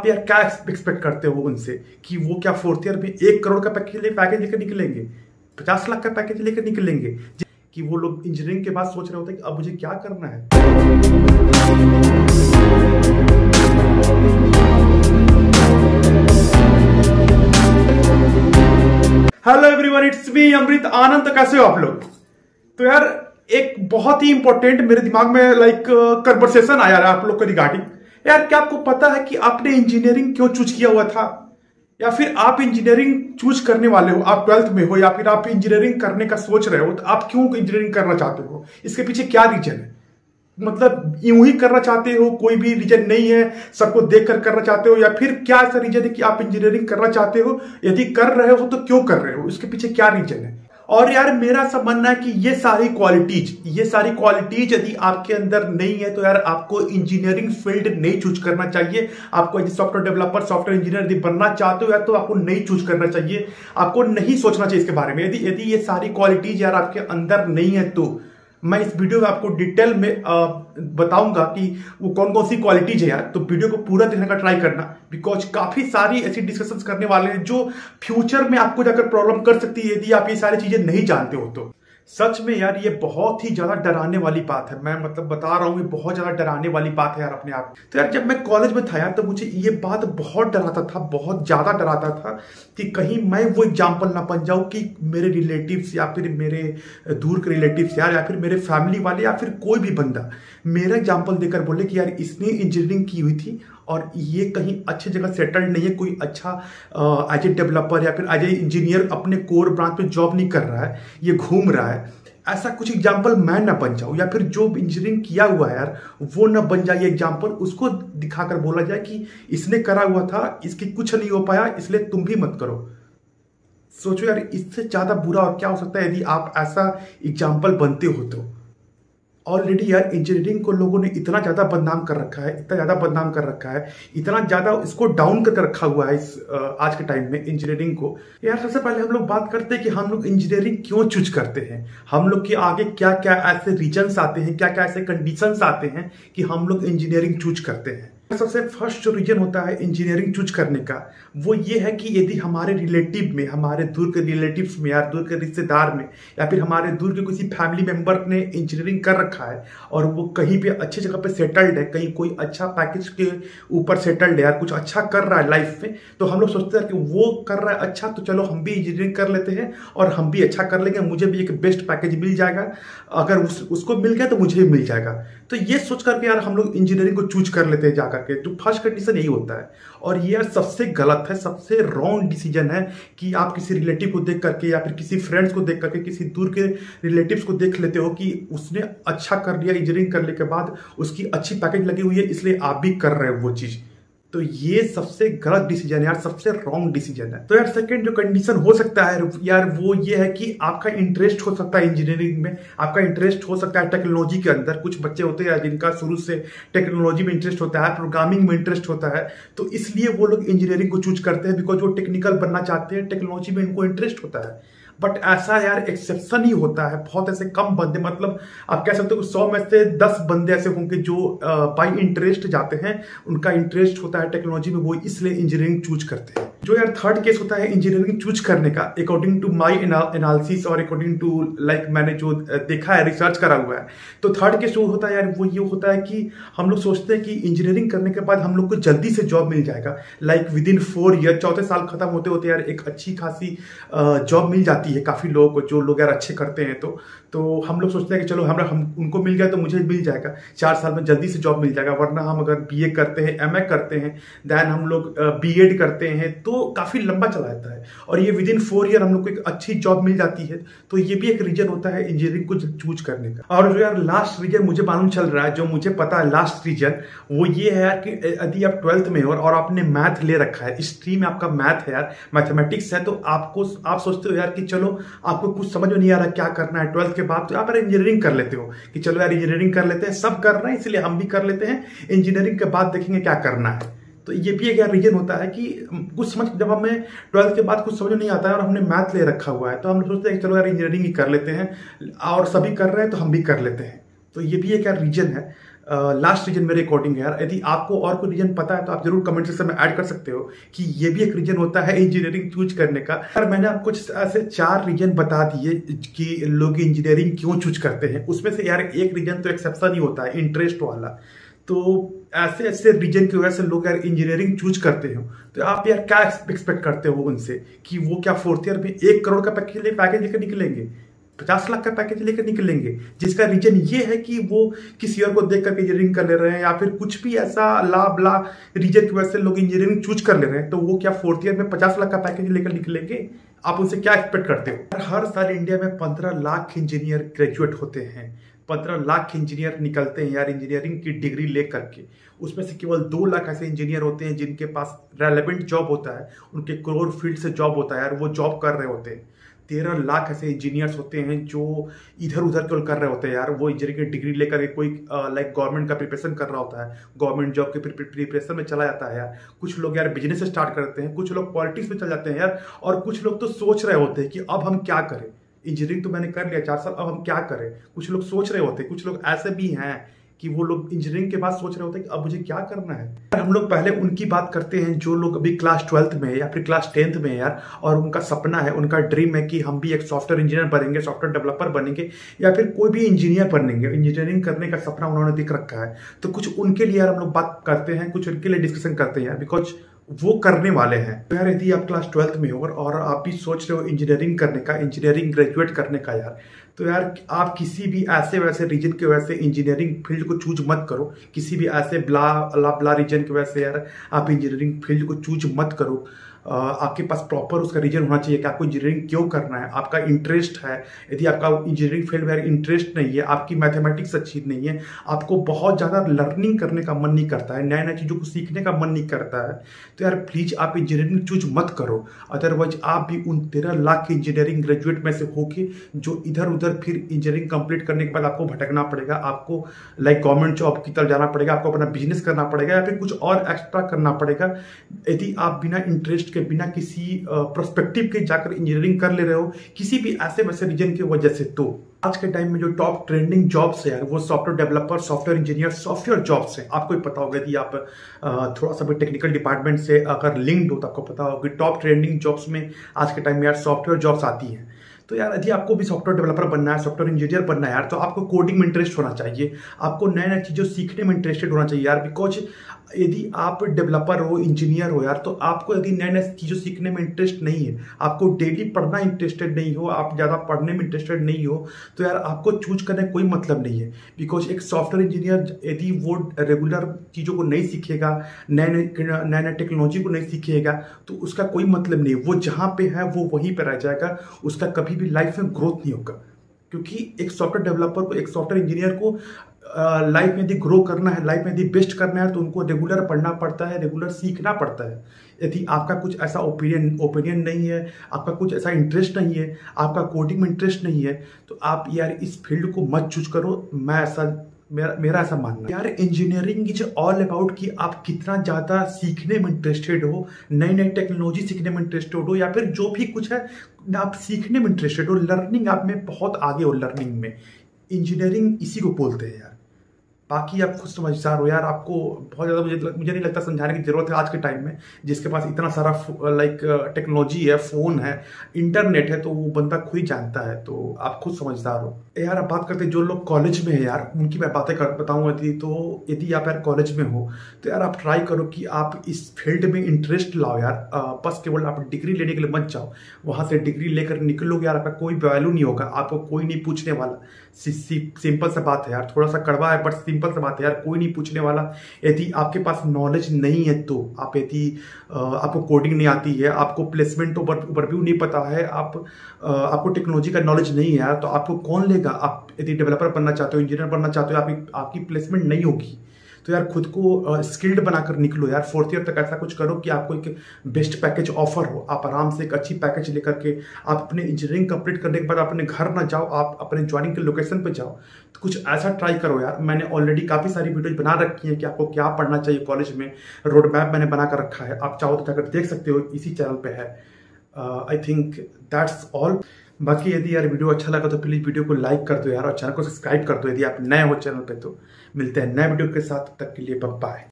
आप यार क्या एक्सपेक्ट करते हो उनसे कि वो क्या फोर्थ ईयर में 1 करोड़ का पैकेज लेकर निकलेंगे, 50 लाख का पैकेज लेकर निकलेंगे, कि वो लोग इंजीनियरिंग के बाद सोच रहे होते हैं कि अब मुझे क्या करना है। Hello everyone, it's me Amrit Anand. तो कैसे हो आप लोग? तो यार एक बहुत ही इंपॉर्टेंट मेरे दिमाग में कन्वर्सेशन आया रहा आप लोग को रिगार्डिंग, यार क्या आपको पता है कि आपने इंजीनियरिंग क्यों चूज किया हुआ था, या फिर आप इंजीनियरिंग चूज करने वाले हो, आप 12th में हो या फिर आप इंजीनियरिंग करने का सोच रहे हो, तो आप क्यों इंजीनियरिंग करना चाहते हो? इसके पीछे क्या रीजन है? मतलब यूं ही करना चाहते हो, कोई भी रीजन नहीं है, सबको देखकर करना चाहते हो, या फिर क्या ऐसा रीजन है कि आप इंजीनियरिंग करना चाहते हो? यदि कर रहे हो तो क्यों कर रहे हो, इसके पीछे क्या रीजन है? और यार मेरा सब मानना है कि ये सारी क्वालिटीज यदि आपके अंदर नहीं है तो यार आपको इंजीनियरिंग फील्ड नहीं चूज करना चाहिए। आपको यदि सॉफ्टवेयर डेवलपर, सॉफ्टवेयर इंजीनियर यदि बनना चाहते हो यार तो आपको नहीं चूज करना चाहिए, आपको नहीं सोचना चाहिए इसके बारे में। यदि ये सारी क्वालिटीज यार आपके अंदर नहीं है तो मैं इस वीडियो में आपको डिटेल में बताऊंगा कि वो कौन कौन सी क्वालिटीज है यार। तो वीडियो को पूरा देखने का ट्राई करना, बिकॉज काफी सारी ऐसी डिस्कशंस करने वाले हैं जो फ्यूचर में आपको जाकर प्रॉब्लम कर सकती है यदि आप ये सारी चीजें नहीं जानते हो तो। सच में यार ये बहुत ही ज्यादा डराने वाली बात है, मैं मतलब बता रहा हूँ, ये बहुत ज्यादा डराने वाली बात है यार अपने आप। तो यार जब मैं कॉलेज में था यार तो मुझे ये बात बहुत डराता था, बहुत ज्यादा डराता था कि कहीं मैं वो एग्जाम्पल ना बन जाऊं कि मेरे रिलेटिव्स या फिर मेरे दूर के रिलेटिव्स यार या फिर मेरे फैमिली वाले या फिर कोई भी बंदा मेरा एग्जाम्पल देकर बोले कि यार इसने इंजीनियरिंग की हुई थी और ये कहीं अच्छी जगह सेटल्ड नहीं है, कोई अच्छा एज ए डेवलपर या फिर एज ए इंजीनियर अपने कोर ब्रांच पे जॉब नहीं कर रहा है, ये घूम रहा है। ऐसा कुछ एग्जाम्पल मैं ना बन जाऊं, या फिर जो इंजीनियरिंग किया हुआ है यार वो ना बन जाए एग्जाम्पल, उसको दिखाकर बोला जाए कि इसने करा हुआ था, इसकी कुछ नहीं हो पाया इसलिए तुम भी मत करो। सोचो यार इससे ज्यादा बुरा और क्या हो सकता है यदि आप ऐसा एग्जाम्पल बनते हो तो। ऑलरेडी यार इंजीनियरिंग को लोगों ने इतना ज्यादा बदनाम कर रखा है, इतना ज्यादा बदनाम कर रखा है, इतना ज्यादा इसको डाउन करके रखा हुआ है इस आज के टाइम में इंजीनियरिंग को। यार सबसे पहले हम लोग बात करते हैं कि हम लोग इंजीनियरिंग क्यों चूज करते हैं, हम लोग के आगे क्या क्या ऐसे रीजन्स आते हैं, क्या क्या ऐसे कंडीशंस आते हैं कि हम लोग इंजीनियरिंग चूज करते हैं। सबसे फर्स्ट जो रीजन होता है इंजीनियरिंग चूज करने का वो ये है कि यदि हमारे रिलेटिव में, हमारे दूर के रिलेटिव्स में यार दूर के रिश्तेदार में या फिर हमारे दूर के किसी फैमिली मेंबर ने इंजीनियरिंग कर रखा है और वो कहीं पे अच्छी जगह पे सेटल्ड है, कहीं कोई अच्छा पैकेज के ऊपर सेटल्ड है यार, कुछ अच्छा कर रहा है लाइफ में, तो हम लोग सोचते हैं कि वो कर रहा है अच्छा तो चलो हम भी इंजीनियरिंग कर लेते हैं और हम भी अच्छा कर लेंगे, मुझे भी एक बेस्ट पैकेज मिल जाएगा, अगर उसको मिल गया तो मुझे भी मिल जाएगा। तो ये सोच करके यार हम लोग इंजीनियरिंग को चूज कर लेते हैं जाकर के। तो फर्स्ट कंडीशन यही होता है, और ये सबसे गलत है, सबसे रॉन्ग डिसीजन है कि आप किसी रिलेटिव को देख करके या फिर किसी फ्रेंड्स को देख करके, किसी दूर के रिलेटिव्स को देख लेते हो कि उसने अच्छा कर लिया इंजीनियरिंग करने के बाद, उसकी अच्छी पैकेज लगी हुई है इसलिए आप भी कर रहे हो वो चीज। तो ये सबसे गलत डिसीजन है यार, सबसे रॉन्ग डिसीजन है। तो यार सेकंड जो कंडीशन हो सकता है यार वो ये है कि आपका इंटरेस्ट हो सकता है इंजीनियरिंग में, आपका इंटरेस्ट हो सकता है टेक्नोलॉजी के अंदर। कुछ बच्चे होते हैं जिनका शुरू से टेक्नोलॉजी में इंटरेस्ट होता है, प्रोग्रामिंग में इंटरेस्ट होता है, तो इसलिए वो लोग इंजीनियरिंग को चूज करते हैं बिकॉज वो टेक्निकल बनना चाहते हैं, टेक्नोलॉजी में इनको इंटरेस्ट होता है। बट ऐसा यार एक्सेप्शन ही होता है, बहुत ऐसे कम बंदे, मतलब आप कह सकते हो 100 में से 10 बंदे ऐसे होंगे जो बाई इंटरेस्ट जाते हैं, उनका इंटरेस्ट होता है टेक्नोलॉजी में, वो इसलिए इंजीनियरिंग चूज करते हैं। जो यार थर्ड केस होता है इंजीनियरिंग चूज करने का, अकॉर्डिंग टू माई एनालिसिस और अकॉर्डिंग टू लाइक मैंने जो देखा है, रिसर्च करा हुआ है, तो थर्ड केस जो होता है यार वो ये होता है कि हम लोग सोचते हैं कि इंजीनियरिंग करने के बाद हम लोग को जल्दी से जॉब मिल जाएगा, लाइक विद इन 4 ईयर, चौथे साल खत्म होते होते यार एक अच्छी खासी जॉब मिल जाती है काफी लोगों को, जो लोग यार अच्छे करते हैं। तो हम लोग सोचते हैं कि चलो हम उनको मिल गया तो मुझे मिल जाएगा, 4 साल में जल्दी से जॉब मिल जाएगा। वरना हम अगर बीए करते हैं, एमए करते हैं, देन हम लोग बीएड करते हैं तो काफी लंबा चला जाता है, और ये विद इन 4 ईयर हम लोग को एक अच्छी जॉब मिल जाती है। तो ये भी एक रीजन होता है इंजीनियरिंग को चूज करने का। और जो यार लास्ट रीजन मुझे मालूम चल रहा है, जो मुझे पता है लास्ट रीजन, वो ये है यार कि यदि आप 12th में हो और आपने मैथ ले रखा है, स्ट्रीम में आपका मैथ है यार, मैथमेटिक्स है, तो आप सोचते हो यार कि चलो आपको कुछ समझ में नहीं आ रहा क्या करना है 12th के बाद, तो आप इंजीनियरिंग कर लेते हो कि चलो यार इंजीनियरिंग कर लेते हैं, सब कर रहे हैं इसलिए हम भी कर लेते हैं, इंजीनियरिंग के बाद देखेंगे क्या करना है। तो ये भी एक रीजन होता है कि कुछ समझ, जब हमें 12th के बाद कुछ समझ नहीं आता है और हमने मैथ ले रखा हुआ है तो हम सोचते हैं कि चलो यार इंजीनियरिंग ही कर लेते हैं, और सभी कर रहे हैं तो हम भी कर लेते हैं। तो ये भी एक यार रीजन है। लास्ट रीजन मेरे अकॉर्डिंग है यार। यदि आपको और कोई रीजन पता है तो आप जरूर कमेंट सेक्शन में ऐड कर सकते हो कि ये भी एक रीजन होता है इंजीनियरिंग चूज करने का। यार मैंने आपको ऐसे 4 रीजन बता दिए कि लोग इंजीनियरिंग क्यों चूज करते हैं। उसमें से यार एक रीजन तो एक्सेप्शन ही होता है, इंटरेस्ट वाला। तो ऐसे ऐसे रीजन की वजह से लोग यार इंजीनियरिंग चूज करते हो। तो आप यार क्या एक्सपेक्ट करते हो उनसे कि वो क्या 4th ईयर में 1 करोड़ का पैकेज लेकर निकलेंगे, 50 लाख का पैकेज लेकर निकलेंगे, जिसका रीजन ये है कि वो किसी और को देख कर इंजीनियरिंग कर ले रहे हैं या फिर कुछ भी ऐसा ला रीजन की वजह से लोग इंजीनियरिंग चूज कर ले रहे हैं। तो वो क्या 4th ईयर में 50 लाख का पैकेज लेकर निकलेंगे? आप उनसे क्या एक्सपेक्ट करते हो? हर साल इंडिया में 15 लाख इंजीनियर ग्रेजुएट होते हैं, 15 लाख इंजीनियर निकलते हैं यार इंजीनियरिंग की डिग्री लेकर के। उसमें से केवल 2 लाख ऐसे इंजीनियर होते हैं जिनके पास रेलेवेंट जॉब होता है, उनके कोर फील्ड से जॉब होता है यार, वो जॉब कर रहे होते हैं। 13 लाख ऐसे इंजीनियर्स होते हैं जो इधर उधर केवल कर रहे होते हैं यार। वो इंजीनियरिंग की डिग्री लेकर कोई गवर्नमेंट का प्रिपरेशन कर रहा होता है, गवर्नमेंट जॉब के प्रिपरेशन में चला जाता है यार। कुछ लोग यार बिजनेस स्टार्ट करते हैं, कुछ लोग पॉलिटिक्स में चल जाते हैं यार, और कुछ लोग तो सोच रहे होते हैं कि अब हम क्या करें, इंजीनियरिंग तो मैंने कर लिया 4 साल, अब हम क्या करें। कुछ लोग सोच रहे होते हैं, कुछ लोग ऐसे भी हैं कि वो लोग इंजीनियरिंग के बाद सोच रहे होते हैं कि अब मुझे क्या करना है। हम लोग पहले उनकी बात करते हैं जो लोग अभी क्लास 12th में है या फिर क्लास 10th में है यार, और उनका सपना है, उनका ड्रीम है कि हम भी एक सॉफ्टवेयर इंजीनियर बनेंगे, सॉफ्टवेयर डेवलपर बनेंगे या फिर कोई भी इंजीनियर बनेंगे। इंजीनियरिंग करने का सपना उन्होंने दिख रखा है। तो कुछ उनके लिए यार हम लोग बात करते हैं, कुछ उनके लिए डिस्कशन करते हैं यार, बिकॉज वो करने वाले हैं। तो यार यदि आप क्लास 12th में हो और आप भी सोच रहे हो इंजीनियरिंग करने का, इंजीनियरिंग ग्रेजुएट करने का यार, तो यार आप किसी भी ऐसे वैसे रीजन की वजह से इंजीनियरिंग फील्ड को चूज मत करो। किसी भी ऐसे ब्ला रीजन की वजह से यार आप इंजीनियरिंग फील्ड को चूज मत करो। आपके पास प्रॉपर उसका रीजन होना चाहिए कि आपको इंजीनियरिंग क्यों करना है, आपका इंटरेस्ट है। यदि आपका इंजीनियरिंग फील्ड में इंटरेस्ट नहीं है, आपकी मैथमेटिक्स अच्छी नहीं है, आपको बहुत ज़्यादा लर्निंग करने का मन नहीं करता है, नए नए चीज़ों को सीखने का मन नहीं करता है, तो यार प्लीज़ आप इंजीनियरिंग चूज मत करो। अदरवाइज आप भी उन 13 लाख के इंजीनियरिंग ग्रेजुएट में से होके जो इधर उधर फिर इंजीनियरिंग कंप्लीट करने के बाद आपको भटकना पड़ेगा, आपको गवर्नमेंट जॉब की तरफ जाना पड़ेगा, आपको अपना बिजनेस करना पड़ेगा या फिर कुछ और एक्स्ट्रा करना पड़ेगा। यदि आप बिना इंटरेस्ट के, बिना किसी प्रोस्पेक्टिव के जाकर इंजीनियरिंग कर ले रहे हो किसी भी ऐसे वैसे रीजन की वजह से, तो आज के टाइम में जो टॉप ट्रेंडिंग जॉब्स है यार वो software developer, software engineer, software jobs हैं। आपको ही पता होगा यदि आप थोड़ा सा भी टेक्निकल डिपार्टमेंट से अगर लिंक्ड हो तो आपको पता होगा कि टॉप ट्रेंडिंग जॉब्स में आज के टाइम में यार सॉफ्टवेयर जॉब्स आती हैं। तो यार यदि आपको भी सॉफ्टवेयर डेवलपर बनना है, सॉफ्टवेयर इंजीनियर बनना है यार, तो आपको कोडिंग में इंटरेस्ट होना चाहिए, आपको नए नए चीज़ें सीखने में इंटरेस्टेड होना चाहिए यार। बिकॉज यदि आप डेवलपर हो, इंजीनियर हो यार, तो आपको यदि नए नए चीज़ों सीखने में इंटरेस्ट नहीं है, आपको डेली पढ़ना इंटरेस्टेड नहीं हो, आप ज़्यादा पढ़ने में इंटरेस्टेड नहीं हो, तो यार आपको चूज करने कोई मतलब नहीं है। बिकॉज एक सॉफ्टवेयर इंजीनियर यदि वो रेगुलर चीज़ों को नहीं सीखेगा, नए नए टेक्नोलॉजी को नहीं सीखेगा, तो उसका कोई मतलब नहीं है। वो जहाँ पे है वो वहीं पर रह जाएगा, उसका कभी भी लाइफ में ग्रोथ नहीं होगा। क्योंकि एक सॉफ्टवेयर डेवलपर को, एक सॉफ्टवेयर इंजीनियर को लाइफ में यदि ग्रो करना है, लाइफ में यदि बेस्ट करना है, तो उनको रेगुलर पढ़ना पड़ता है, रेगुलर सीखना पड़ता है। यदि आपका कुछ ऐसा ओपिनियन नहीं है, आपका कुछ ऐसा इंटरेस्ट नहीं है, आपका कोडिंग में इंटरेस्ट नहीं है, तो आप यार इस फील्ड को मत चूज करो। मेरा ऐसा मानना है यार। इंजीनियरिंग इज ऑल अबाउट कि आप कितना ज़्यादा सीखने में इंटरेस्टेड हो, नई नई टेक्नोलॉजी सीखने में इंटरेस्टेड हो, या फिर जो भी कुछ है आप सीखने में इंटरेस्टेड हो, लर्निंग आप में बहुत आगे हो। लर्निंग में इंजीनियरिंग इसी को बोलते हैं यार। बाकी आप खुद समझदार हो यार, आपको बहुत ज़्यादा मुझे नहीं लगता समझाने की जरूरत है आज के टाइम में, जिसके पास इतना सारा टेक्नोलॉजी है, फ़ोन है, इंटरनेट है, तो वो बंदा खुद ही जानता है। तो आप खुद समझदार हो यार। अब बात करते हैं जो लोग कॉलेज में है यार, उनकी मैं बातें बताऊँगा। तो यदि आप यार कॉलेज में हो तो यार आप ट्राई करो कि आप इस फील्ड में इंटरेस्ट लाओ यार। बस केवल आप डिग्री लेने के लिए मत जाओ, वहाँ से डिग्री लेकर निकलोगे यार, आपका कोई वैल्यू नहीं होगा, आपको कोई नहीं पूछने वाला। सिंपल सा बात है यार, थोड़ा सा कड़वा है बट सिंपल सा बात है यार, कोई नहीं पूछने वाला। यदि आपके पास नॉलेज नहीं है तो आप, यदि आपको कोडिंग नहीं आती है, आपको प्लेसमेंट ओवरव्यू नहीं पता है, आपको टेक्नोलॉजी का नॉलेज नहीं है यार, तो आपको कौन लेगा। आप यदि डेवलपर बनना चाहते हो, इंजीनियर बनना चाहते हो, आपकी प्लेसमेंट नहीं होगी, तो यार खुद को स्किल्ड बनाकर निकलो यार। 4th ईयर तक ऐसा कुछ करो कि आपको एक बेस्ट पैकेज ऑफर हो, आप आराम से एक अच्छी पैकेज लेकर के आप अपने इंजीनियरिंग कंप्लीट करने के बाद अपने घर ना जाओ, आप अपने ज्वाइनिंग के लोकेशन पे जाओ। तो कुछ ऐसा ट्राई करो यार। मैंने ऑलरेडी काफ़ी सारी वीडियोज बना रखी हैं कि आपको क्या पढ़ना चाहिए कॉलेज में, रोड मैप मैंने बना कर रखा है, आप चाहो तो जाकर देख सकते हो, इसी चैनल पर है। I think that's all. बाकी यदि यार वीडियो अच्छा लगा तो प्लीज वीडियो को लाइक कर दो यार, और चैनल को सब्सक्राइब कर दो यदि आप नए हो चैनल पे। तो मिलते हैं नए वीडियो के साथ, तब तक के लिए बाय।